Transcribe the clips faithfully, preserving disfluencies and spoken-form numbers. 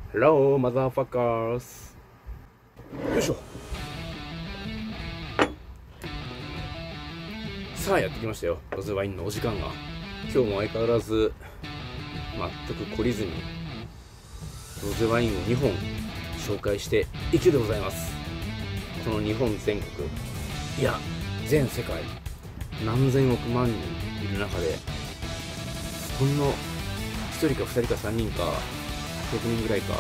Hello, motherfuckers! よいしょ。さあやってきましたよ、ロゼワインのお時間が。今日も相変わらず全く懲りずにロゼワインをにほん紹介していくでございます。この日本全国、いや全世界何千億万人いる中でほんのひとりかふたりかさんにんかひゃくにんぐらいか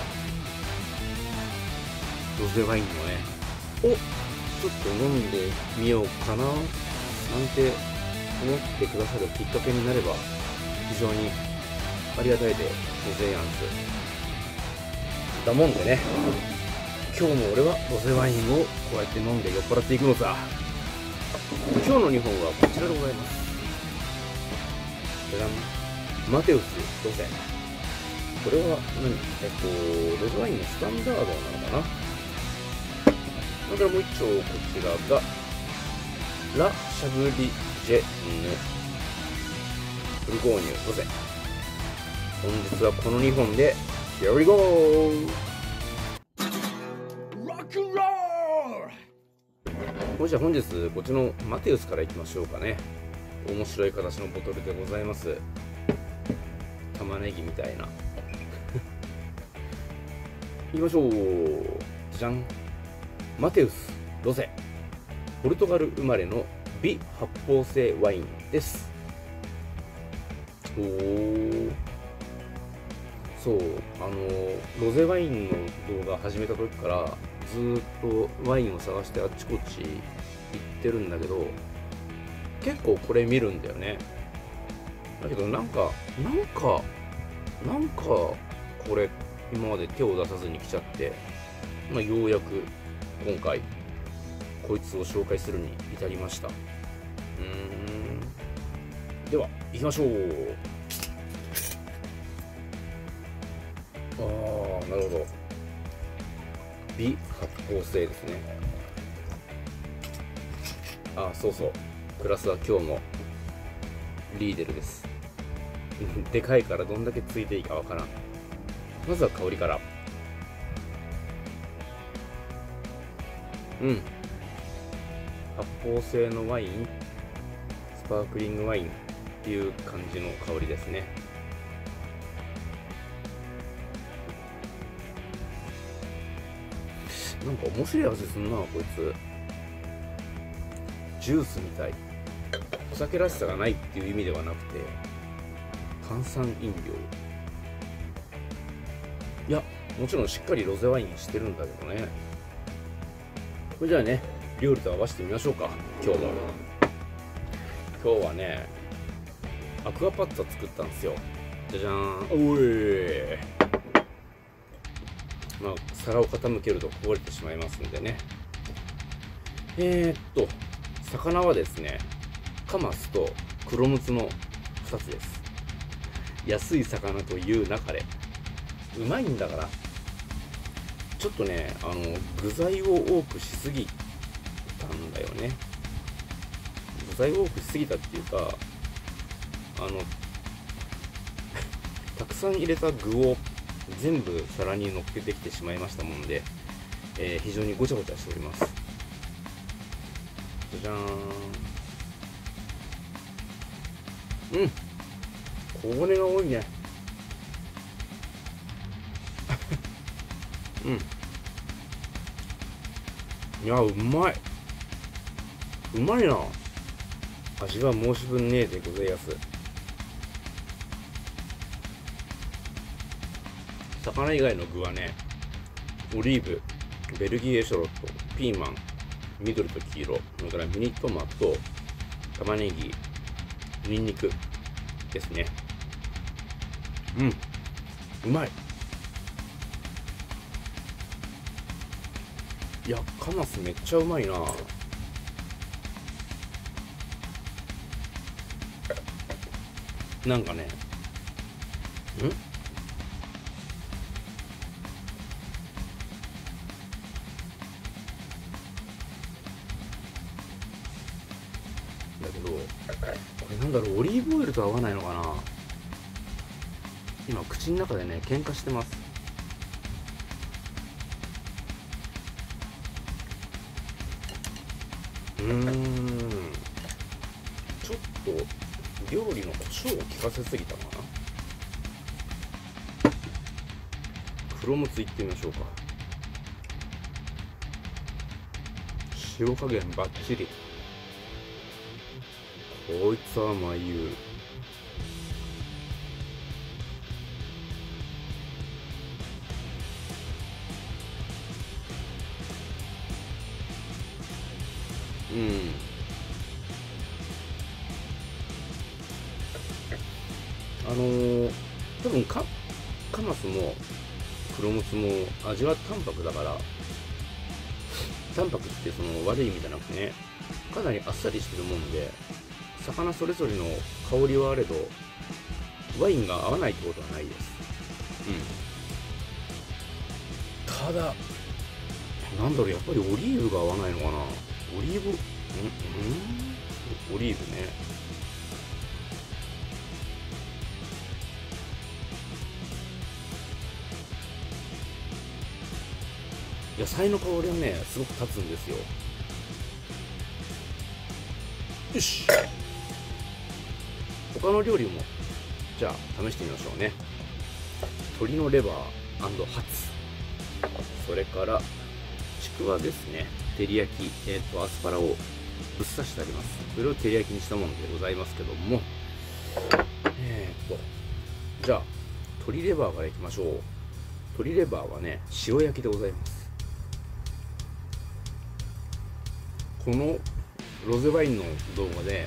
ロゼワインをね、おちょっと飲んでみようかななんて思ってくださるきっかけになれば非常にありがたいでございます。だもんでね、今日も俺はロゼワインをこうやって飲んで酔っ払っていくのさ。今日のにほんはこちらでございます。じゃじゃん、マテウスロゼ。これは何、えっとロゼワインのスタンダードなのかな。それからもう一丁こちらがラ・シャブリジェヌブルゴーニュロゼ。本日はこのにほんで Here we go! じゃあ本日こっちのマテウスからいきましょうかね。面白い形のボトルでございます。玉ねぎみたいな。いきましょう。じゃん。マテウスロゼ。ポルトガル生まれの微発泡性ワインです。おー、そう、あのロゼワインの動画始めた時からずーっとワインを探してあっちこっち行ってるんだけど、結構これ見るんだよね。だけどなんかなんかなんかこれ今まで手を出さずに来ちゃって、まあ、ようやく今回こいつを紹介するに至りました。うーん、では行きましょう。ああ、なるほど。微発泡性ですね。ああ、そうそう、クラスは今日もリーデルです。でかいからどんだけついていいかわからん。まずは香りから。うん、発泡性のワイン、スパークリングワインっていう感じの香りですね。なんか面白い味すんなこいつ。ジュースみたい。お酒らしさがないっていう意味ではなくて炭酸飲料。いや、もちろんしっかりロゼワインしてるんだけどね。これじゃあね、料理と合わせてみましょうか。今日も今日はね、アクアパッツァ作ったんですよ。じゃじゃーん。おい、まあ皿を傾けるとこぼれてしまいますんでね。えー、っと魚はですね、カマスとクロムツのふたつです。安い魚という中でうまいんだから、ちょっとね、あの具材を多くしすぎたんだよね。具材を多くしすぎたっていうか、あのたくさん入れた具を全部皿に乗っけてきてしまいましたもんで、えー、非常にごちゃごちゃしております。じゃじゃーん。うん、小骨が多いね。うん、いや、うまい、うまいな。味は申し分ねえでございます。魚以外の具はね、オリーブ、ベルギーエシャロット、ピーマン、緑と黄色、それからミニトマト、玉ねぎ、ニンニクですね。うん、うまい。いや、カマスめっちゃうまいな。なんかね、んだけど、これなんだろう、オリーブオイルと合わないのかな。今口の中でね喧嘩してます。 うーん、ちょっと料理の胡椒を効かせすぎたのかな。黒むついってみましょうか。塩加減バッチリ。こいつはまゆう。うん。あのー、多分かカマスも黒ムツも味は淡白だから、淡白ってその悪い意味じゃなくてね、かなりあっさりしてるもんで、魚それぞれの香りはあれどワインが合わないってことはないです。うん。ただなんだろう、やっぱりオリーブが合わないのかな。オリーブんんオリーブね。野菜の香りはねすごく立つんですよ。よし、他の料理もじゃあ試してみましょうね。鶏のレバー&ハツ、それからちくわですね、照り焼き、えっとアスパラをぶっ刺してあります。それを照り焼きにしたものでございますけども、えー、っとじゃあ鶏レバーからいきましょう。鶏レバーはね塩焼きでございます。このロゼワインの動画で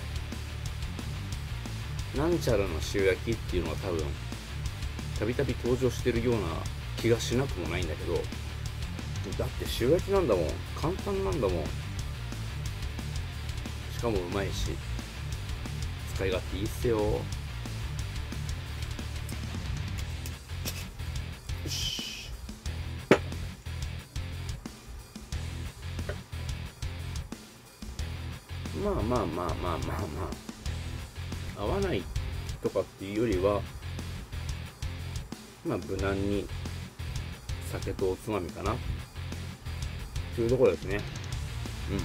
なんちゃらの塩焼きっていうのは多分たびたび登場してるような気がしなくもないんだけど、だって塩焼きなんだもん、簡単なんだもん。しかもうまいし使い勝手いいっすよ。よし、まあまあまあまあまあまあ合わないとかっていうよりは、まあ無難に酒とおつまみかなというところですね。うん。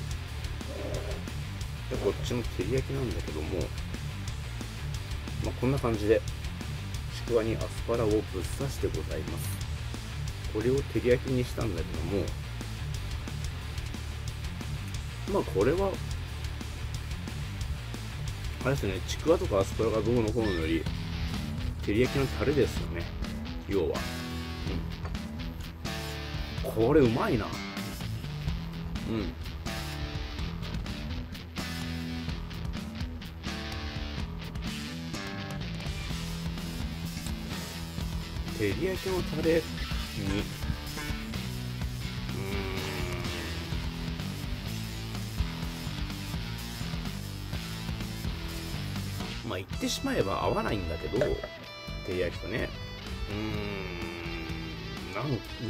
でこっちも照り焼きなんだけども、まあこんな感じでちくわにアスパラをぶっ刺してございます。これを照り焼きにしたんだけども、まあこれはあれですね、ちくわとかアスパラがどうのこうのより照り焼きのタレですよね、要は。うん、これうまいな。うん。照り焼きのタレに、うーん、まあ言ってしまえば合わないんだけど、照り焼きとね、うーん、なん、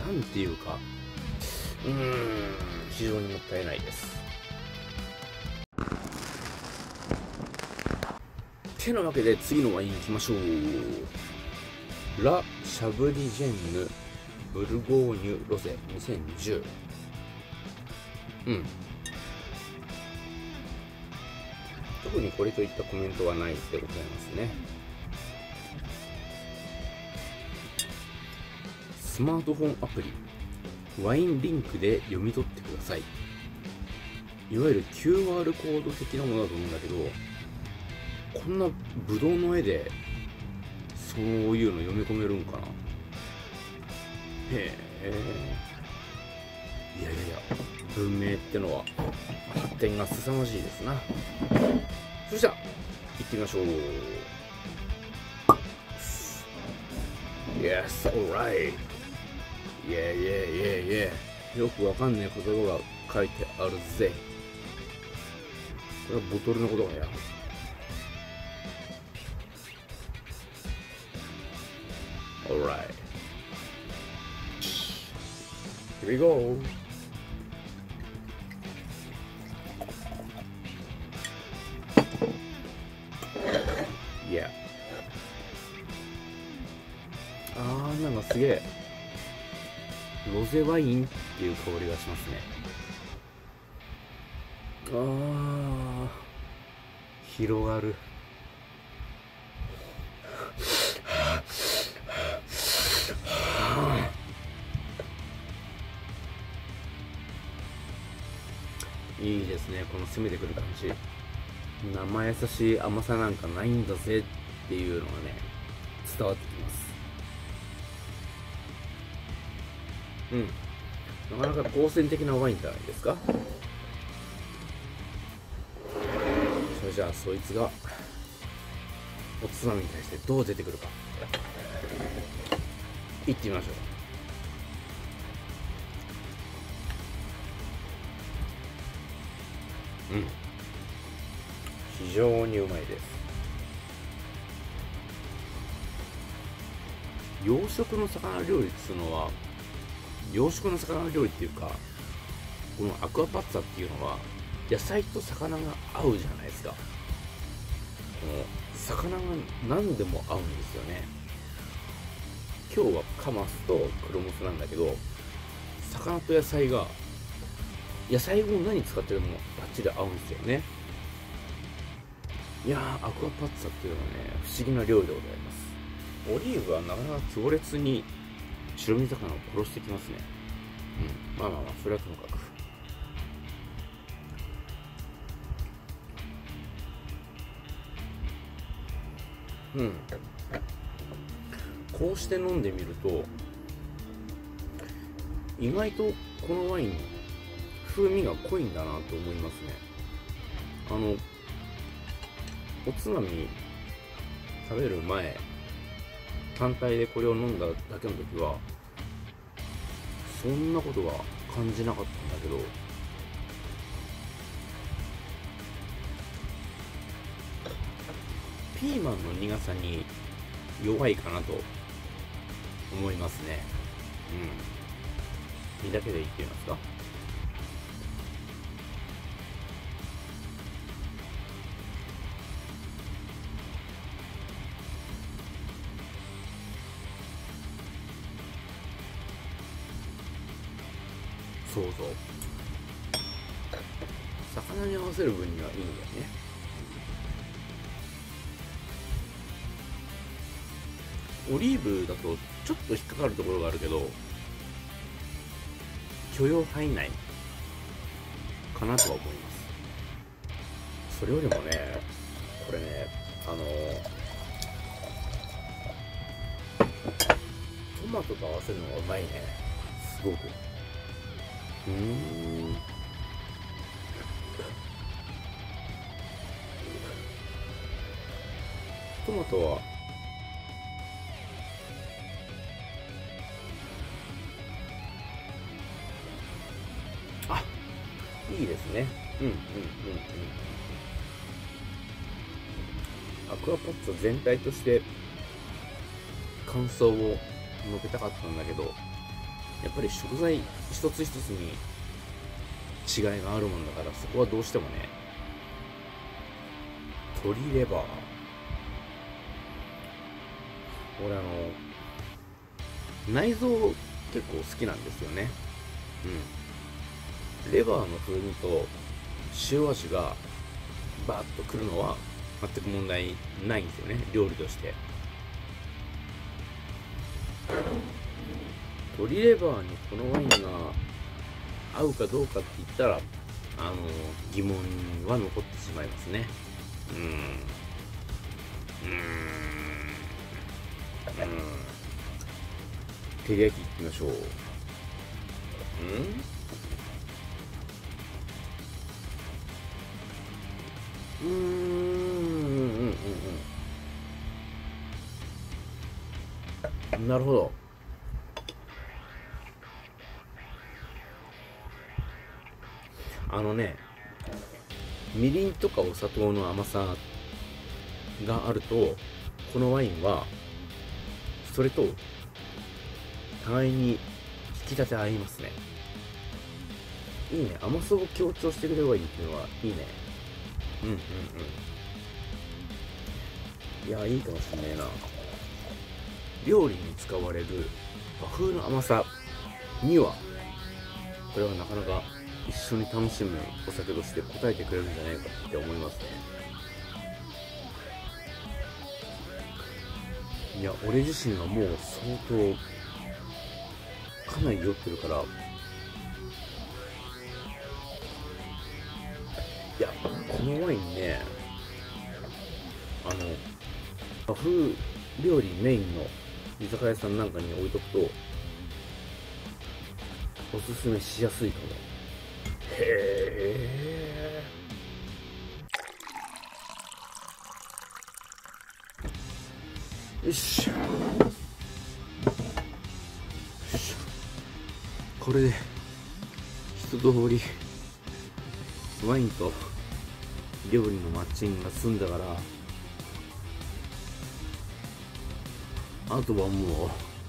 なんていうか、うーん、非常にもったいないです。てなわけで次のワイン行きましょう。ラ・シャブリジェンヌ・ブルゴーニュ・ロゼにせんにじゅう。うん。特にこれといったコメントはないでございますね。スマートフォンアプリワインリンクで読み取ってください。いわゆる キューアール コード的なものだと思うんだけど、こんなブドウの絵でそういうの読み込めるんかな。へえ。いやいやいや、文明ってのは発展が凄まじいですな。そしたら行ってみましょう。 Yes, alright. Yeah, yeah, yeah, yeah. よくわかんない言葉が書いてあるぜ。これはボトルのことかや。Alright. Here we go. Yeah. あー、なんかすげえロゼワインっていう香りがしますね。 あ広がる。いいですね、この攻めてくる感じ。生優しい甘さなんかないんだぜっていうのがね、伝わってきます。うん、なかなか好戦的なワインじゃないですか。それじゃあそいつがおつまみに対してどう出てくるかいってみましょう。うん、非常にうまいです。養殖の魚料理っていうのは、養殖の魚料理っていうか、このアクアパッツァっていうのは野菜と魚が合うじゃないですか。この魚が何でも合うんですよね。今日はカマスとクロムスなんだけど、魚と野菜が、野菜を何使ってるのもバッチリ合うんですよね。いやー、アクアパッツァっていうのはね、不思議な料理でございます。オリーブはなかなか強烈に白身魚を殺してきますね。うん、まあまあまあ、それはともかく。うん、こうして飲んでみると、意外とこのワイン風味が濃いんだなと思いますね。あのおつまみ食べる前単体でこれを飲んだだけの時はそんなことは感じなかったんだけど、ピーマンの苦さに弱いかなと思いますね。うん、身だけでいってみますか。そうそう、魚に合わせる分にはいいんだよね。オリーブだとちょっと引っかかるところがあるけど許容範囲内かなとは思います。それよりもね、これね、あのトマトと合わせるのがうまいね、すごく。うーん、トマトはあ、いいですね。うんうんうんうん。アクアパッツァ全体として感想を述べたかったんだけど、やっぱり食材一つ一つに違いがあるもんだから、そこはどうしてもね。鶏レバー、俺あの内臓結構好きなんですよね。うん、レバーの風味と塩味がバーッとくるのは全く問題ないんですよね、料理として。鶏レバーにこのワインが合うかどうかって言ったら、あの疑問は残ってしまいますね。うんうんうん、照り焼きいきましょう。うん、うーん、うんうんうん、なるほど。あのね、みりんとかお砂糖の甘さがあると、このワインはそれと互いに引き立て合いますね。いいね、甘さを強調してくれるワインっていうのはいいね。うんうんうん。いや、いいかもしれないな。料理に使われる和風の甘さにはこれはなかなか一緒に楽しむお酒として答えてくれるんじゃないかって思いますね。いや、俺自身はもう相当かなり酔ってるから、いや、このワインね、あの和風料理メインの居酒屋さんなんかに置いとくとおすすめしやすいかも。へえ。よし、よし、これで一通りワインと料理のマッチングが済んだから、あとはもう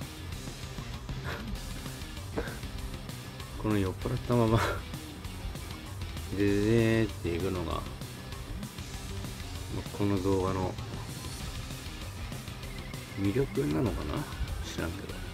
この酔っ払ったままでーっていくのがこの動画の魅力なのかな、知らんけど。